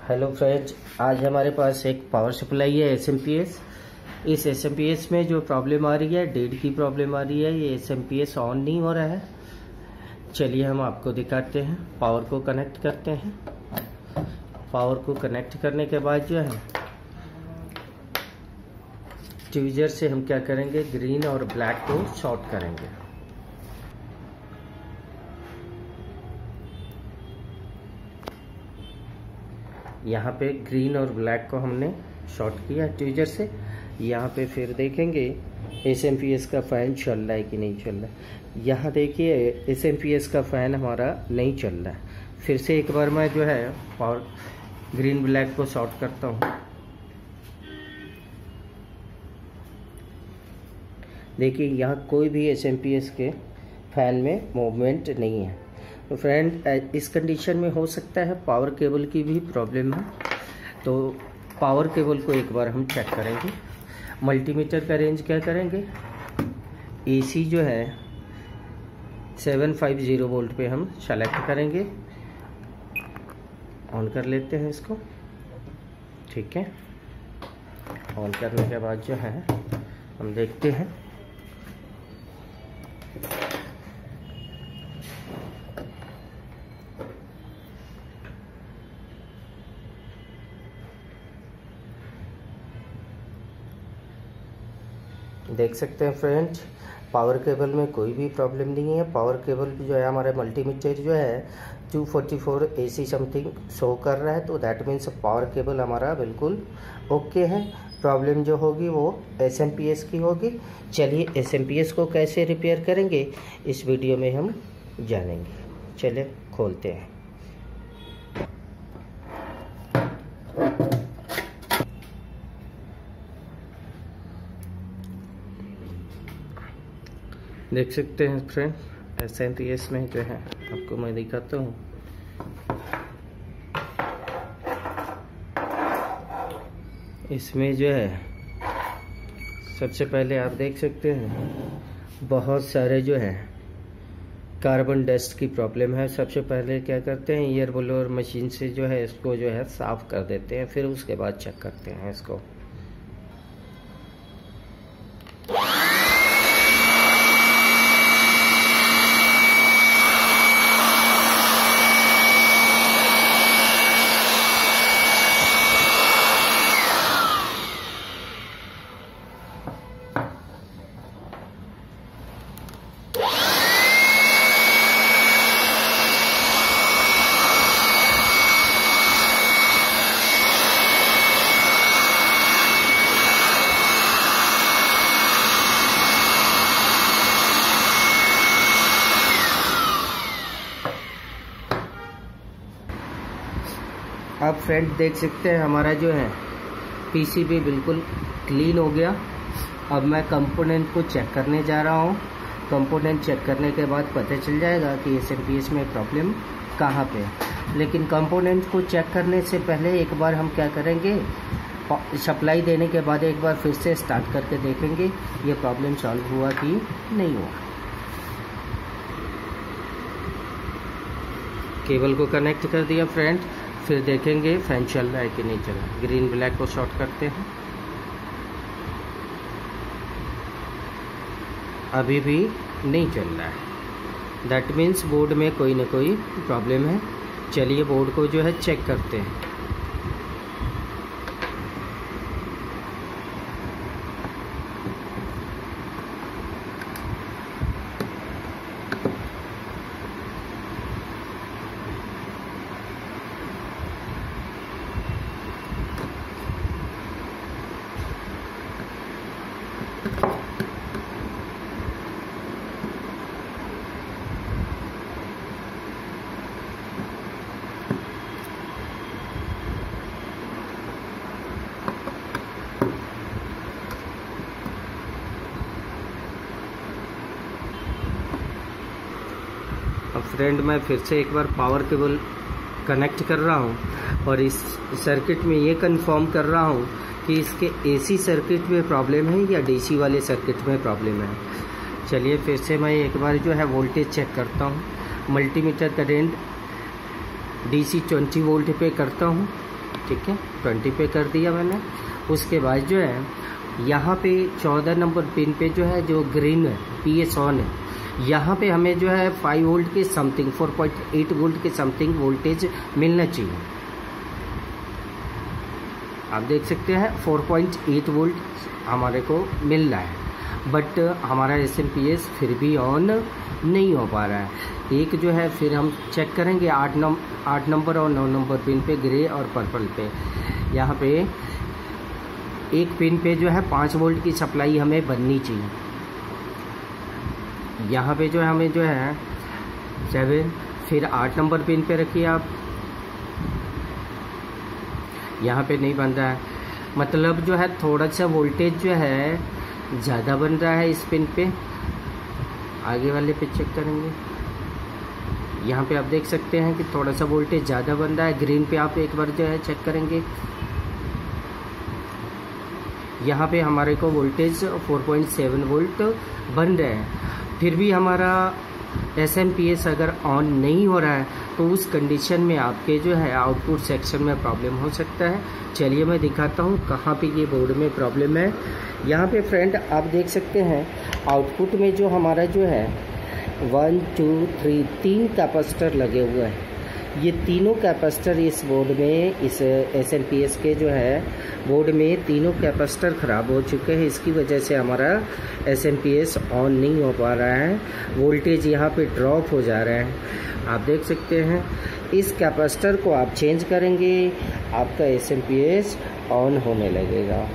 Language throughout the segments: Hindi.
हेलो फ्रेंड्स, आज हमारे पास एक पावर सप्लाई है एसएमपीएस। इस एसएमपीएस में जो प्रॉब्लम आ रही है, डेड की प्रॉब्लम आ रही है। ये एसएमपीएस ऑन नहीं हो रहा है। चलिए हम आपको दिखाते हैं। पावर को कनेक्ट करते हैं। पावर को कनेक्ट करने के बाद जो है ट्यूजर से हम क्या करेंगे, ग्रीन और ब्लैक को शॉर्ट करेंगे। यहाँ पे ग्रीन और ब्लैक को हमने शॉर्ट किया ट्यूजर से। यहाँ पे फिर देखेंगे एसएमपीएस का फैन चल रहा है कि नहीं चल रहा है। यहाँ देखिए एसएमपीएस का फैन हमारा नहीं चल रहा है। फिर से एक बार मैं जो है और ग्रीन ब्लैक को शॉर्ट करता हूँ। देखिए यहाँ कोई भी एसएमपीएस के फैन में मूवमेंट नहीं है। तो फ्रेंड, इस कंडीशन में हो सकता है पावर केबल की भी प्रॉब्लम है। तो पावर केबल को एक बार हम चेक करेंगे। मल्टीमीटर का रेंज क्या करेंगे, एसी जो है 750 वोल्ट पे हम सेलेक्ट करेंगे। ऑन कर लेते हैं इसको। ठीक है, ऑन करने के बाद जो है हम देखते हैं। देख सकते हैं फ्रेंड्स, पावर केबल में कोई भी प्रॉब्लम नहीं है। पावर केबल जो है हमारे मल्टीमीटर जो है 244 AC समथिंग शो कर रहा है। तो दैट मीन्स पावर केबल हमारा बिल्कुल ओके है। प्रॉब्लम जो होगी वो एसएमपीएस की होगी। चलिए एसएमपीएस को कैसे रिपेयर करेंगे इस वीडियो में हम जानेंगे। चलिए खोलते हैं। देख सकते हैं फ्रेंड, एसएमपीएस में जो है आपको मैं दिखाता हूँ। इसमें जो है सबसे पहले आप देख सकते हैं बहुत सारे जो है कार्बन डस्ट की प्रॉब्लम है। सबसे पहले क्या करते हैं, एयर ब्लोअर मशीन से जो है इसको जो है साफ कर देते हैं। फिर उसके बाद चेक करते हैं इसको। अब फ्रेंड देख सकते हैं हमारा जो है पीसीबी बिल्कुल क्लीन हो गया। अब मैं कंपोनेंट को चेक करने जा रहा हूँ। कंपोनेंट चेक करने के बाद पता चल जाएगा कि एसएमपीएस में प्रॉब्लम कहाँ पे है। लेकिन कंपोनेंट को चेक करने से पहले एक बार हम क्या करेंगे, सप्लाई देने के बाद एक बार फिर से स्टार्ट करके देखेंगे ये प्रॉब्लम सॉल्व हुआ कि नहीं हुआ। केबल को कनेक्ट कर दिया फ्रेंड। फिर देखेंगे फैन चल रहा है कि नहीं चल रहा है। ग्रीन ब्लैक को शॉर्ट करते हैं। अभी भी नहीं चल रहा है। दैट मीन्स बोर्ड में कोई ना कोई प्रॉब्लम है। चलिए बोर्ड को जो है चेक करते हैं। अब फ्रेंड मैं फिर से एक बार पावर केबल कनेक्ट कर रहा हूँ और इस सर्किट में ये कंफर्म कर रहा हूँ कि इसके एसी सर्किट में प्रॉब्लम है या डीसी वाले सर्किट में प्रॉब्लम है। चलिए फिर से मैं एक बार जो है वोल्टेज चेक करता हूँ। मल्टीमीटर करंट DC 20 वोल्ट पे करता हूँ। ठीक है, 20 पे कर दिया मैंने। उसके बाद जो है यहाँ पे 14 नंबर पिन पे जो है जो ग्रीन है PS ऑन है, यहाँ पे हमें जो है 5 वोल्ट के समथिंग 4.8 वोल्ट के समथिंग वोल्टेज मिलना चाहिए। आप देख सकते हैं 4.8 वोल्ट हमारे को मिल रहा है, बट हमारा SMPS फिर भी ऑन नहीं हो पा रहा है। एक जो है फिर हम चेक करेंगे 8 नंबर और 9 नंबर पिन पे ग्रे और पर्पल पे। यहाँ पे एक पिन पे जो है 5 वोल्ट की सप्लाई हमें बननी चाहिए। यहाँ पे जो है हमें जो है 7, फिर 8 नंबर पिन पे रखिए आप, यहाँ पे नहीं बन रहा है, मतलब जो है थोड़ा सा वोल्टेज जो है ज़्यादा बन रहा है इस पिन पे। आगे वाले पे चेक करेंगे, यहाँ पे आप देख सकते हैं कि थोड़ा सा वोल्टेज ज़्यादा बन रहा है। ग्रीन पे आप एक बार जो है चेक करेंगे, यहाँ पे हमारे को वोल्टेज 4.7 वोल्ट बन रहे हैं। फिर भी हमारा SMPS अगर ऑन नहीं हो रहा है तो उस कंडीशन में आपके जो है आउटपुट सेक्शन में प्रॉब्लम हो सकता है। चलिए मैं दिखाता हूँ कहाँ पे ये बोर्ड में प्रॉब्लम है। यहाँ पे फ्रेंड आप देख सकते हैं आउटपुट में जो हमारा जो है 1 2 3 3 कैपेसिटर लगे हुए हैं। ये तीनों कैपेसिटर इस बोर्ड में, इस SMPS के जो है बोर्ड में तीनों कैपेसिटर ख़राब हो चुके हैं। इसकी वजह से हमारा SMPS ऑन नहीं हो पा रहा है, वोल्टेज यहाँ पे ड्रॉप हो जा रहा है। आप देख सकते हैं इस कैपेसिटर को आप चेंज करेंगे, आपका SMPS ऑन होने लगेगा।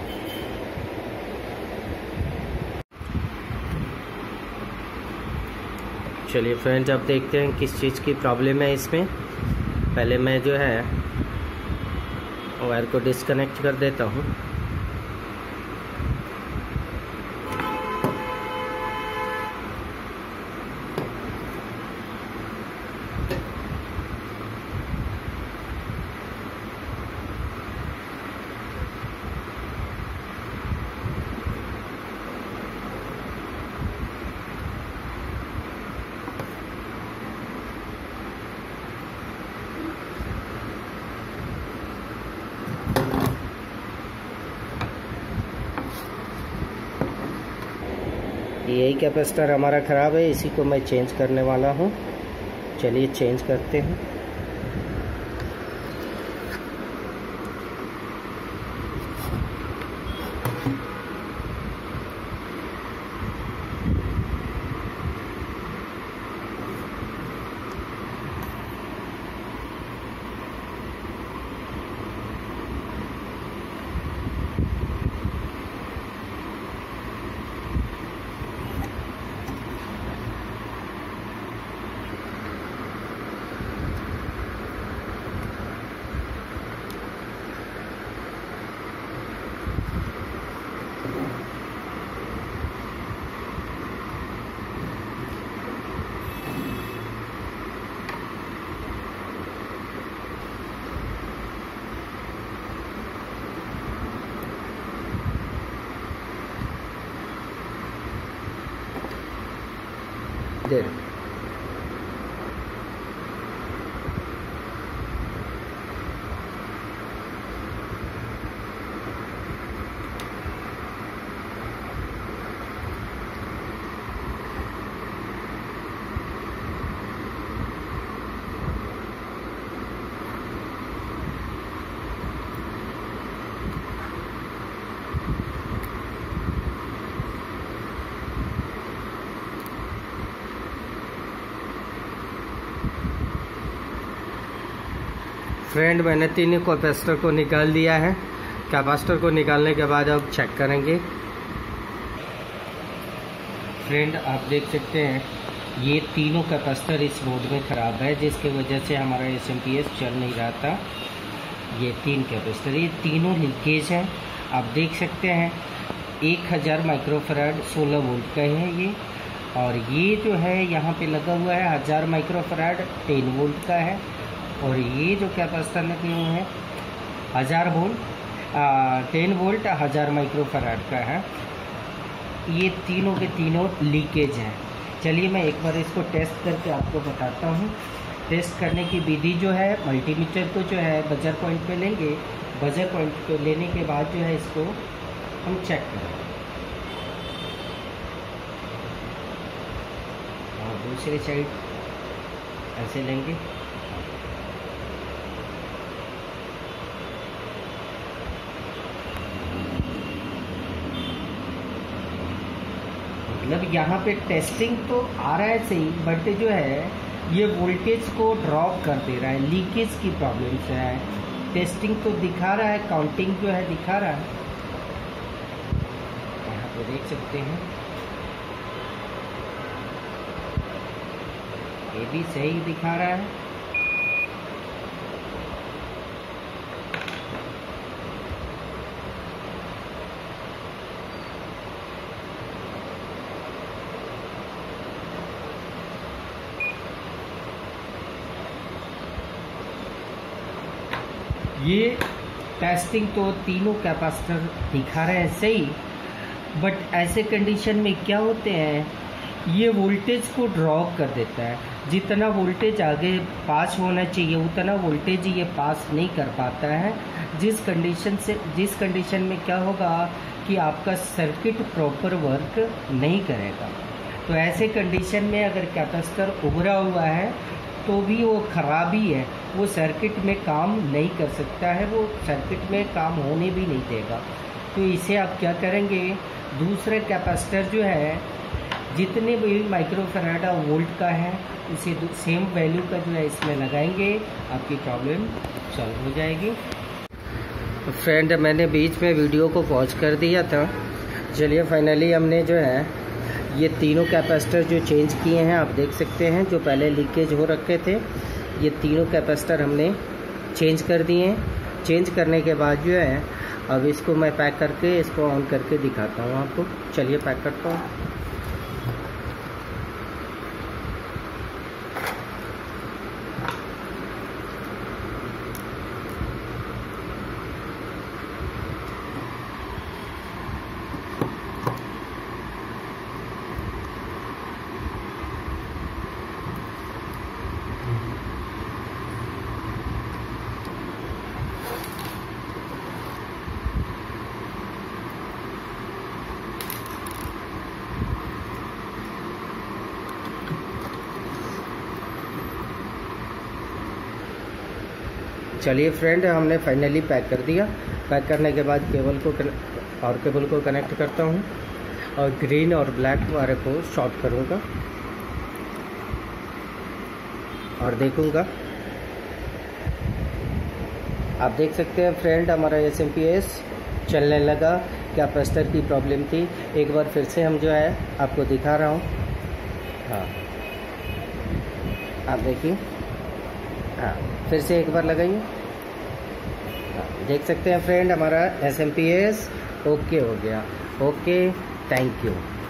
चलिए फ्रेंड्स, अब देखते हैं किस चीज़ की प्रॉब्लम है इसमें। पहले मैं जो है वायर को डिस्कनेक्ट कर देता हूँ। यही कैपेसिटर हमारा ख़राब है, इसी को मैं चेंज करने वाला हूँ। चलिए चेंज करते हैं। देर फ्रेंड, मैंने तीनों कैपेसिटर को निकाल दिया है। कैपेसिटर को निकालने के बाद अब चेक करेंगे। फ्रेंड, आप देख सकते हैं ये तीनों कैपेसिटर इस बोर्ड में ख़राब है, जिसकी वजह से हमारा SMPS चल नहीं रहा था। ये 3 कैपेसिटर, ये तीनों लीकेज हैं। आप देख सकते हैं 1000 माइक्रोफैराड 16 वोल्ट का है ये, और ये जो है यहाँ पे लगा हुआ है 1000 माइक्रोफैराड 10 वोल्ट का है, और ये जो कैपेसिटर लगे हुए हैं 1000 वोल्ट 10 वोल्ट 1000 माइक्रोफैराड का है। ये तीनों के तीनों लीकेज हैं। चलिए मैं एक बार इसको टेस्ट करके आपको बताता हूँ। टेस्ट करने की विधि जो है, मल्टीमीटर को जो है बजर पॉइंट पे लेंगे। बजर पॉइंट पे लेने के बाद जो है इसको हम चेक करेंगे और दूसरी साइड ऐसे लेंगे। मतलब यहाँ पे टेस्टिंग तो आ रहा है सही, बट जो है ये वोल्टेज को ड्रॉप कर दे रहा है, लीकेज की प्रॉब्लम से है। टेस्टिंग तो दिखा रहा है, काउंटिंग जो है दिखा रहा है, यहाँ पे देख सकते हैं ये भी सही दिखा रहा है। ये टेस्टिंग तो तीनों कैपेसिटर दिखा रहे हैं सही, बट ऐसे कंडीशन में क्या होते हैं, ये वोल्टेज को ड्रॉप कर देता है। जितना वोल्टेज आगे पास होना चाहिए उतना वोल्टेज ये पास नहीं कर पाता है, जिस कंडीशन में क्या होगा कि आपका सर्किट प्रॉपर वर्क नहीं करेगा। तो ऐसे कंडीशन में अगर कैपेसिटर उभरा हुआ है तो भी वो खराबी है, वो सर्किट में काम नहीं कर सकता है, वो सर्किट में काम होने भी नहीं देगा। तो इसे आप क्या करेंगे, दूसरे कैपेसिटर जो है जितने भी माइक्रोफैराड वोल्ट का है उसे सेम वैल्यू का जो है इसमें लगाएंगे, आपकी प्रॉब्लम सॉल्व हो जाएगी। फ्रेंड, मैंने बीच में वीडियो को पॉज कर दिया था। चलिए फाइनली हमने जो है ये तीनों कैपेसिटर जो चेंज किए हैं, आप देख सकते हैं, जो पहले लीकेज हो रखे थे ये तीनों कैपेसिटर हमने चेंज कर दिए हैं। चेंज करने के बाद जो है अब इसको मैं पैक करके इसको ऑन करके दिखाता हूँ आपको। चलिए पैक करता हूँ। चलिए फ्रेंड, हमने फाइनली पैक कर दिया। पैक करने के बाद केबल को कनेक्ट करता हूँ और ग्रीन और ब्लैक वाले को शॉर्ट करूँगा और देखूँगा। आप देख सकते हैं फ्रेंड, हमारा smps चलने लगा। कैपेसिटर की प्रॉब्लम थी। एक बार फिर से हम जो है आपको दिखा रहा हूँ। हाँ, आप देखिए। हाँ, फिर से एक बार लगाइए। देख सकते हैं फ्रेंड, हमारा smps ओके हो गया। Okay, thank you.